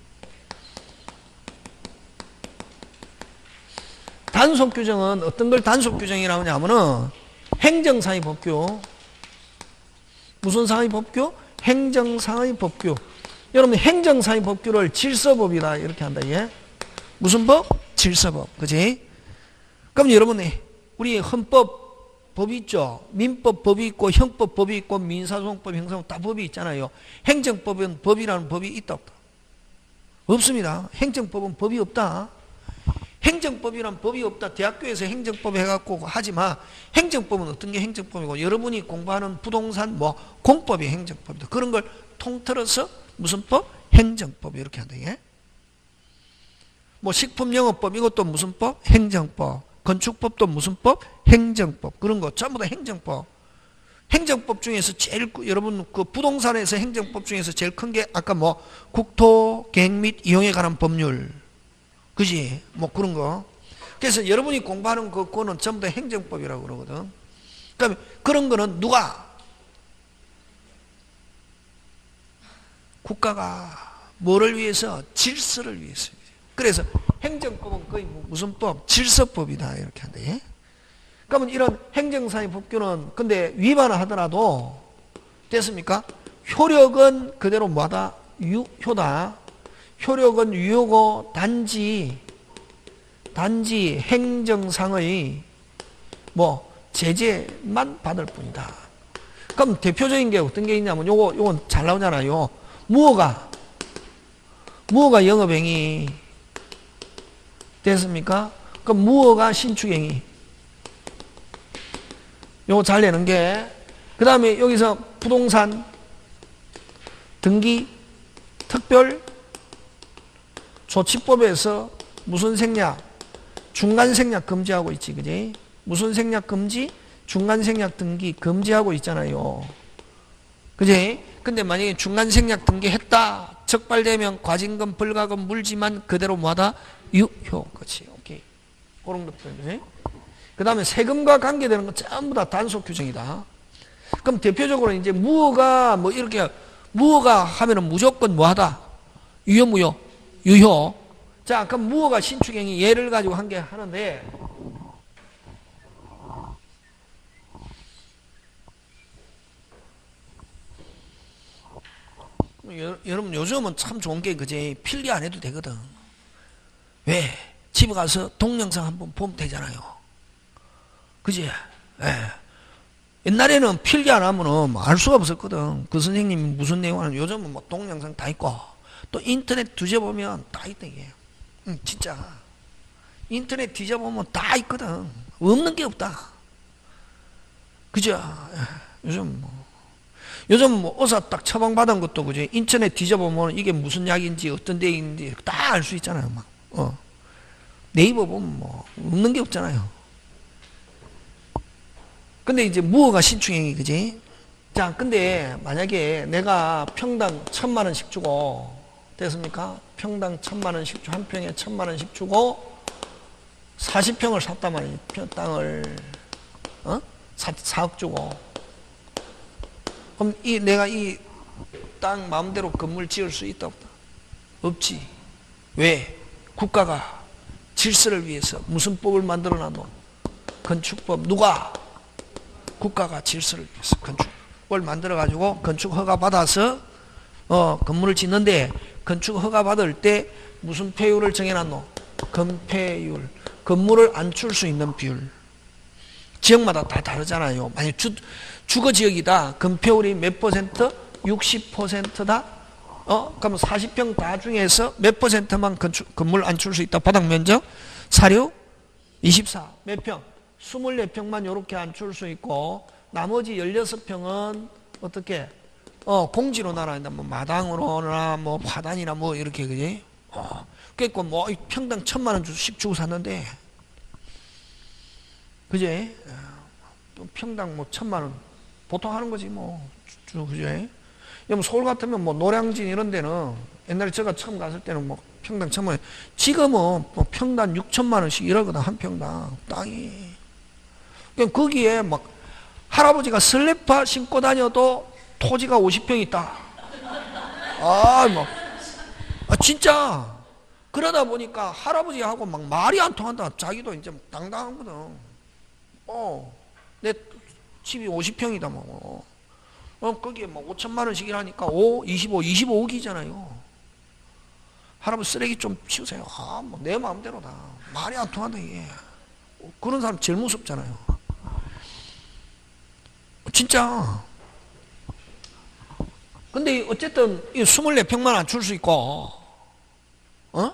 단속규정은 어떤 걸 단속규정이라고 하냐면은 행정상의 법규. 무슨 상의 법규? 행정상의 법규. 여러분 행정상의 법규를 질서법이다 이렇게 한다. 예? 무슨 법? 질서법. 그지? 그럼 여러분 우리 헌법 법이 있죠. 민법 법이 있고 형법 법이 있고 민사소송법, 형사소송 다 법이 있잖아요. 행정법은 법이라는 법이 있다 없다? 없습니다. 행정법은 법이 없다. 행정법이란 법이 없다. 대학교에서 행정법 해갖고 하지마. 행정법은 어떤 게 행정법이고 여러분이 공부하는 부동산 뭐 공법이 행정법이다. 그런 걸 통틀어서 무슨 법? 행정법 이렇게 한다. 예? 뭐 식품영업법 이것도 무슨 법? 행정법. 건축법도 무슨 법? 행정법. 그런 거 전부 다 행정법. 행정법 중에서 제일 여러분 그 부동산에서 행정법 중에서 제일 큰 게 아까 뭐 국토, 계획 및 이용에 관한 법률. 그지? 뭐 그런 거. 그래서 여러분이 공부하는 그 거는 전부 다 행정법이라고 그러거든. 그러면 그런 거는 누가? 국가가 뭐를 위해서? 질서를 위해서. 그래서 행정법은 거의 무슨 법? 질서법이다 이렇게 한대. 예? 그러면 이런 행정상의 법규는 근데 위반을 하더라도 됐습니까? 효력은 그대로 뭐다? 유효다. 효력은 유효고 단지 단지 행정상의 뭐 제재만 받을 뿐이다. 그럼 대표적인 게 어떤 게 있냐면 요거 요건 잘 나오잖아요. 무허가 무허가 영업행위 됐습니까? 그럼 무허가 신축행위 요거 잘 내는 게 그 다음에 여기서 부동산 등기 특별 조치법에서 무슨 생략? 중간 생략 금지하고 있지, 그지? 무슨 생략 금지? 중간 생략 등기 금지하고 있잖아요. 그지? 근데 만약에 중간 생략 등기 했다. 적발되면 과징금, 벌가금 물지만 그대로 뭐하다? 유효. 그치. 오케이. 그런 것들, 그지? 그 다음에 세금과 관계되는 건 전부 다 단속 규정이다. 그럼 대표적으로 이제 무허가 뭐 이렇게 무허가 하면은 무조건 뭐하다? 유효, 무효? 유효. 자, 그럼 무허가 신축행위 예를 가지고 한 개 하는데 여러분 요즘은 참 좋은 게 그지 필리 안 해도 되거든. 왜? 집에 가서 동영상 한번 보면 되잖아요. 그지? 예. 옛날에는 필기 안 하면은 알 수가 없었거든. 그 선생님이 무슨 내용 하는, 요즘은 뭐 동영상 다 있고, 또 인터넷 뒤져보면 다 있다, 이게. 응, 진짜. 인터넷 뒤져보면 다 있거든. 없는 게 없다. 그죠? 예. 요즘 뭐. 요즘 뭐 의사 딱 처방받은 것도 그지? 인터넷 뒤져보면 이게 무슨 약인지 어떤 데인지 다 알 수 있잖아요. 막. 어. 네이버 보면 뭐 없는 게 없잖아요. 근데 이제 무허가 신축행위, 그지? 자, 근데 만약에 내가 평당 천만 원씩 주고, 됐습니까? 평당 천만 원씩 주고, 한 평에 천만 원씩 주고, 사십 평을 샀단 말이에요. 땅을, 어? 사억 주고. 그럼 이, 내가 이 땅 마음대로 건물 지을 수 있다, 없다? 없지. 왜? 국가가 질서를 위해서 무슨 법을 만들어 놔도 건축법, 누가? 국가가 질서를 위해서 건축을 만들어가지고 건축 허가 받아서 어, 건물을 짓는데, 건축 허가 받을 때 무슨 폐율을 정해놨노? 건폐율. 건물을 앉출 수 있는 비율. 지역마다 다 다르잖아요. 만약 주, 주거 지역이다. 건폐율이 몇 퍼센트? 육십 퍼센트다. 어? 그러면 사십 평 다 중에서 몇 퍼센트만 건축, 건물 앉출 수 있다. 바닥 면적? 사륙? 이십사. 몇 평? 이십사 평만 요렇게 앉출 수 있고, 나머지 십육 평은 어떻게? 어, 공지로 나눠야 된다. 뭐, 마당으로나, 뭐, 화단이나 뭐, 이렇게, 그지? 어. 그니까 뭐, 평당 천만 원 씩 주고 샀는데, 그지? 평당 뭐, 천만 원. 보통 하는 거지, 뭐, 주, 그지? 뭐 서울 같으면 뭐, 노량진 이런 데는, 옛날에 제가 처음 갔을 때는 뭐, 평당 천만 원. 지금은 뭐, 평당 육천만 원씩 이러거든, 한 평당. 땅이. 그러니까 거기에 막 할아버지가 슬리퍼 신고 다녀도 토지가 오십 평 있다. 아, 막. 아, 진짜. 그러다 보니까 할아버지하고 막 말이 안 통한다. 자기도 이제 당당하거든. 어, 내 집이 오십 평이다, 뭐. 어, 거기에 막 오천만 원씩이라니까 오, 이십오, 이십오억이잖아요. 할아버지 쓰레기 좀 치우세요. 아, 뭐 내 마음대로다. 말이 안 통한다, 이게. 그런 사람 제일 무섭잖아요. 진짜. 근데 어쨌든 이 이십사 평만 안 줄 수 있고, 어?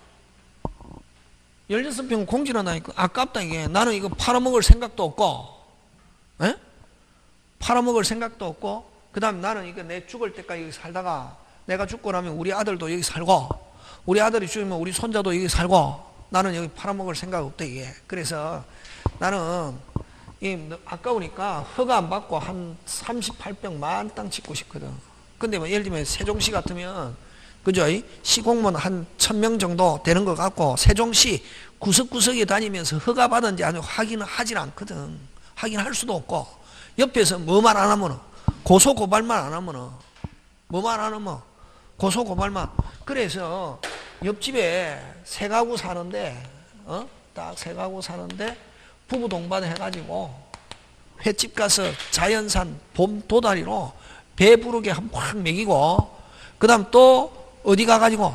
십육 평 공지나 나니까 아깝다, 이게. 나는 이거 팔아먹을 생각도 없고, 에? 팔아먹을 생각도 없고, 그 다음 나는 이거 내 죽을 때까지 여기 살다가, 내가 죽고 나면 우리 아들도 여기 살고, 우리 아들이 죽으면 우리 손자도 여기 살고, 나는 여기 팔아먹을 생각 없다, 이게. 그래서 나는 이 아까우니까 허가 안 받고 한 삼십팔 평 만 땅 짓고 싶거든. 근데 뭐 예를 들면 세종시 같으면, 그죠? 시공무원 한 천 명 정도 되는 것 같고, 세종시 구석구석에 다니면서 허가 받은지 아니고 확인을 하질 않거든. 확인할 수도 없고, 옆에서 뭐만 안 하면, 고소고발만 안 하면, 뭐만 안 하면, 고소고발만. 그래서 옆집에 세 가구 사는데, 어? 딱 세 가구 사는데, 부부 동반 해가지고, 횟집 가서 자연산 봄 도다리로 배부르게 확 먹이고, 그 다음 또 어디 가가지고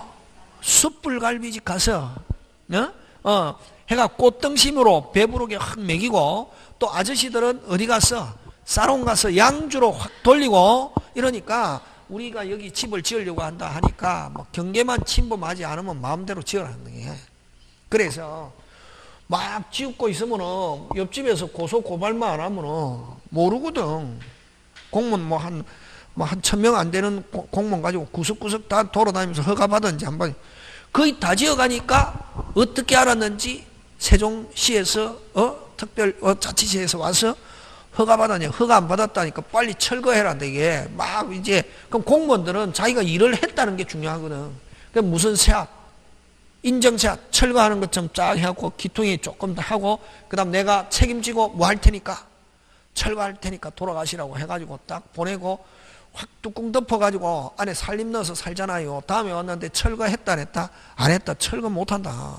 숯불갈비집 가서 어? 어, 해가 꽃등심으로 배부르게 확 먹이고, 또 아저씨들은 어디 가서 사롱 가서 양주로 확 돌리고. 이러니까 우리가 여기 집을 지으려고 한다 하니까 뭐 경계만 침범하지 않으면 마음대로 지으라는 거예요. 그래서 막 지우고 있으면은 옆집에서 고소 고발만 안 하면은 모르거든. 공무원 뭐 한 뭐 한 천 명 안 되는 공무원 가지고 구석구석 다 돌아다니면서 허가 받은지 한 번 거의 다 지어가니까 어떻게 알았는지 세종시에서 어 특별 어, 자치시에서 와서 허가 받았냐, 허가 안 받았다니까 빨리 철거해란다. 이게 막 이제 그럼 공무원들은 자기가 일을 했다는 게 중요하거든. 그 무슨 세압, 인정세압, 철거하는 것처럼 쫙 해갖고 기통이 조금 더 하고, 그 다음 내가 책임지고 뭐 할 테니까 철거할 테니까 돌아가시라고 해가지고 딱 보내고 확 뚜껑 덮어가지고 안에 살림 넣어서 살잖아요. 다음에 왔는데 철거했다 안 했다? 안 했다. 철거 못한다.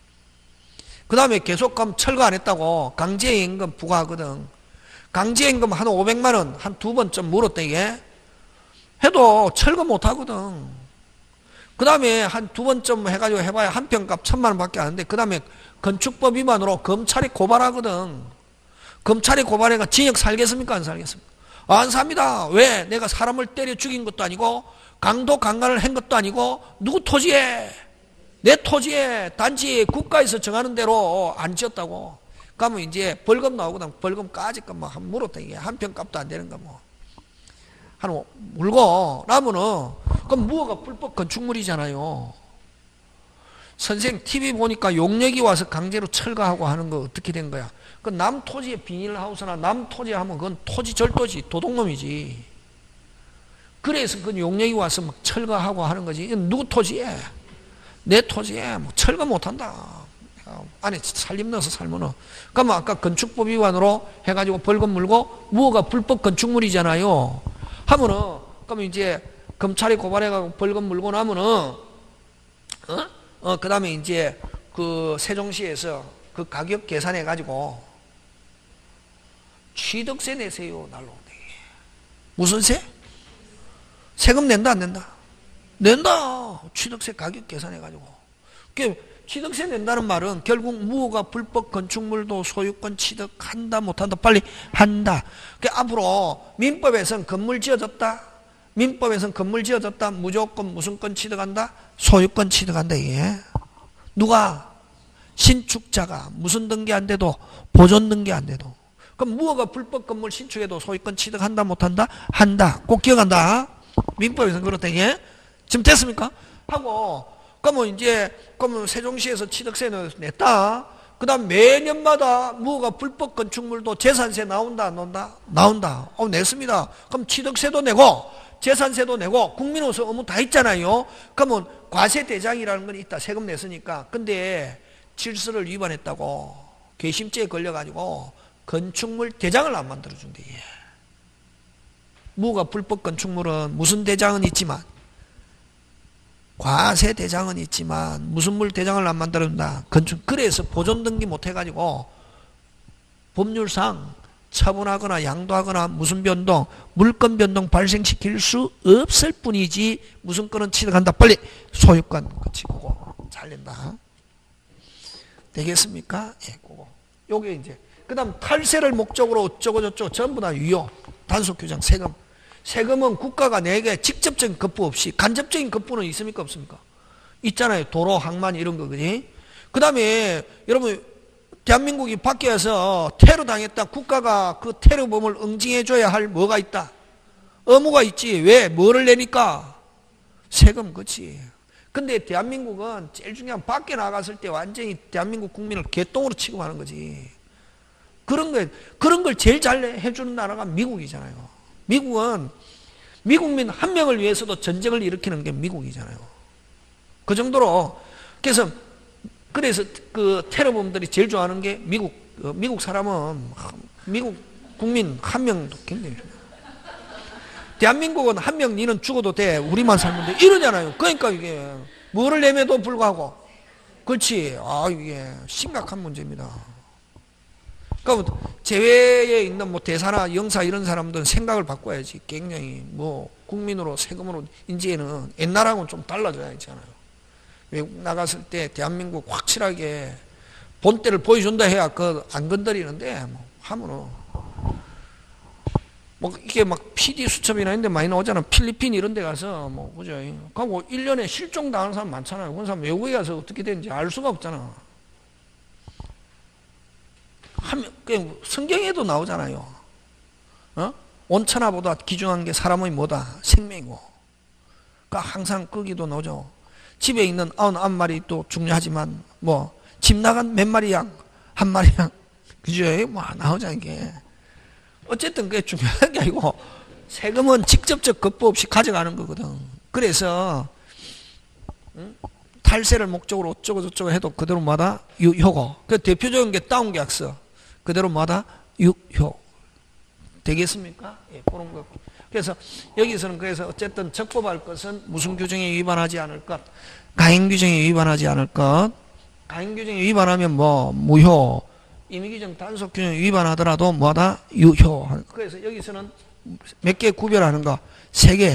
그 다음에 계속 그럼 철거 안 했다고 강제임금 부과하거든. 강제임금 한 오백만 원 한 두 번쯤 물었다 이게. 해도 철거 못하거든. 그 다음에 한 두 번쯤 해가지고 해봐야 한 평값 천만 원밖에 안 하는데 그 다음에 건축법 위반으로 검찰이 고발하거든. 검찰이 고발해가 징역 살겠습니까? 안 살겠습니까? 안 삽니다. 왜? 내가 사람을 때려 죽인 것도 아니고 강도 강간을 한 것도 아니고 누구 토지에 내 토지에 단지 국가에서 정하는 대로 안 지었다고. 그러면 이제 벌금 나오거든. 벌금 까짓거 뭐 한 물었다. 이게 한 평값도 안 되는 거 뭐. 한 물고 나면은 그럼 무허가 불법 건축물이잖아요. 선생 티비 보니까 용역이 와서 강제로 철거하고 하는 거 어떻게 된 거야? 그 남 토지에 비닐하우스나 남 토지에 하면 그건 토지 절도지, 도둑놈이지. 그래서 그 용역이 와서 막 철거하고 하는 거지. 이건 누구 토지에? 내 토지에 뭐 철거 못 한다. 안에 살림 넣어서 살면은. 그러면 아까 건축법 위반으로 해가지고 벌금 물고 무허가 불법 건축물이잖아요. 하면은, 그러면 이제 검찰이 고발해가지고 벌금 물고 나면은, 어? 어, 그 다음에 이제 그 세종시에서 그 가격 계산해가지고 취득세 내세요. 날로. 무슨 세? 세금 낸다, 안 낸다? 낸다. 취득세 가격 계산해가지고. 취득세 낸다는 말은 결국 무허가 불법 건축물도 소유권 취득한다, 못한다? 빨리 한다. 앞으로 민법에서는 건물 지어졌다. 민법에서는 건물 지어졌다. 무조건 무슨 건 취득한다? 소유권 취득한다. 이게. 누가? 신축자가 무슨 등기 안 돼도 보존 등기 안 돼도. 그럼 무허가 불법 건물 신축해도 소유권 취득한다, 못한다? 한다. 꼭 기억한다. 민법에서는 그렇다. 예? 지금 됐습니까? 하고, 그러면 이제, 그러면 세종시에서 취득세는 냈다. 그 다음 매년마다 무허가 불법 건축물도 재산세 나온다, 안 나온다? 나온다. 어, 냈습니다. 그럼 취득세도 내고, 재산세도 내고, 국민호수 의무 다 있잖아요. 그러면 과세대장이라는 건 있다. 세금 냈으니까. 근데 질서를 위반했다고 괘씸죄에 걸려가지고 건축물 대장을 안 만들어준대. 무허가 불법 건축물은 무슨 대장은 있지만 과세 대장은 있지만 무슨 물 대장을 안 만들어준다. 건축. 그래서 보존 등기 못 해가지고 법률상 처분하거나 양도하거나 무슨 변동, 물권 변동 발생시킬 수 없을 뿐이지 무슨 건은 취득한다. 빨리 소유권 그치고 잘 낸다. 되겠습니까? 예, 그거. 요게 이제 그 다음 탈세를 목적으로 어쩌고 저쩌고 전부 다 유효. 단속 규정 세금. 세금은 국가가 내게 직접적인 거부 없이 간접적인 거부는 있습니까? 없습니까? 있잖아요. 도로, 항만 이런 거, 그지? 그 다음에 여러분 대한민국이 밖에서 테러 당했다. 국가가 그 테러범을 응징해줘야 할 뭐가 있다? 의무가 있지. 왜? 뭐를 내니까? 세금, 그치? 근데 대한민국은 제일 중요한 밖에 나갔을 때 완전히 대한민국 국민을 개똥으로 취급하는 거지. 그런 거, 그런 걸 제일 잘 해주는 나라가 미국이잖아요. 미국은 미국민 한 명을 위해서도 전쟁을 일으키는 게 미국이잖아요. 그 정도로. 그래서, 그래서 그 테러범들이 제일 좋아하는 게 미국, 미국 사람은, 미국 국민 한 명도 굉장히 좋아요. 대한민국은 한 명 니는 죽어도 돼. 우리만 살면 돼. 이러잖아요. 그러니까 이게 뭐를 내매도 불구하고. 그렇지. 아, 이게 심각한 문제입니다. 그러니까 제외에 있는 뭐 대사나 영사 이런 사람들은 생각을 바꿔야지. 굉장히 뭐 국민으로 세금으로 인지에는 옛날하고는 좀 달라져야 했잖아요. 외국 나갔을 때 대한민국 확실하게 본때를 보여준다 해야 그 안 건드리는데 뭐 하면은 뭐 이게 막 피디 수첩이나 이런 데 많이 나오잖아. 필리핀 이런 데 가서 뭐 그죠? 가고 일 년에 실종 당하는 사람 많잖아요. 그런 사람 외국에 가서 어떻게 되는지 알 수가 없잖아. 하면 성경에도 나오잖아요. 어? 온천하보다 귀중한 게 사람의 뭐다? 생명이고. 그러니까 항상 거기도 나오죠. 집에 있는 아흔아홉 마리 또 중요하지만 뭐 집 나간 몇 마리 양, 한 마리 양, 그죠? 뭐 나오잖아 이게. 어쨌든 그게 중요한 게 아니고 세금은 직접적 거부 없이 가져가는 거거든. 그래서 응? 탈세를 목적으로 어쩌고 저쩌고 해도 그대로 마다 유효고. 그 대표적인 게 다운계약서. 그대로 마다 유효. 되겠습니까? 예, 그런 거. 그래서 여기서는 그래서 어쨌든 적법할 것은 무슨 규정에 위반하지 않을 것, 가행 규정에 위반하지 않을 것. 가행 규정에 위반하면 뭐 무효. 임의규정 단속 규정 위반하더라도 뭐다? 유효. 그래서 여기서는 몇 개 구별하는 거? 세 개.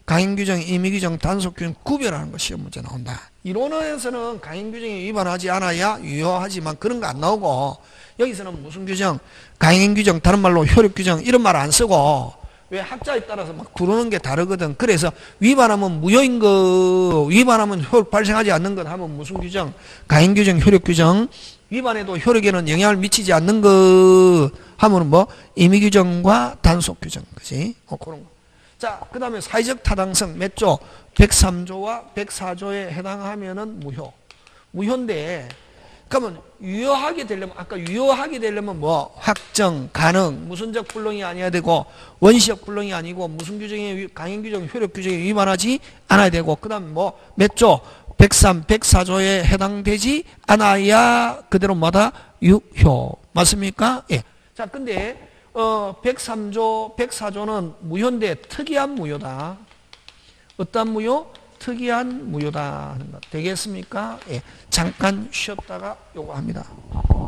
강행규정, 임의규정, 단속규정 구별하는 거 시험 문제 나온다. 이론에서는 강행규정에 위반하지 않아야 유효하지만 그런 거 안 나오고 여기서는 무슨 규정? 강행규정, 다른 말로 효력규정 이런 말 안 쓰고 왜 학자에 따라서 막 부르는 게 다르거든. 그래서 위반하면 무효인 거, 위반하면 효력 발생하지 않는 것 하면 무슨 규정? 강행규정, 효력규정. 위반해도 효력에는 영향을 미치지 않는 것 하면 뭐 임의규정과 단속규정. 그지? 어, 그런 거. 자, 그 다음에 사회적 타당성 몇 조? 백삼 조와 백사 조에 해당하면은 무효. 무효인데, 그러면 유효하게 되려면, 아까 유효하게 되려면 뭐, 확정, 가능, 무슨적 불능이 아니어야 되고, 원시적 불능이 아니고, 무슨 규정에, 강행규정, 효력규정에 위반하지 않아야 되고, 그 다음 뭐, 몇 조? 백삼, 백사 조에 해당되지 않아야 그대로 뭐다? 유효. 맞습니까? 예. 자, 근데, 어, 백삼 조, 백사 조는 무효인데 특이한 무효다. 어떤 무효? 특이한 무효다 하는 것. 되겠습니까? 예. 잠깐 쉬었다가 요거 합니다.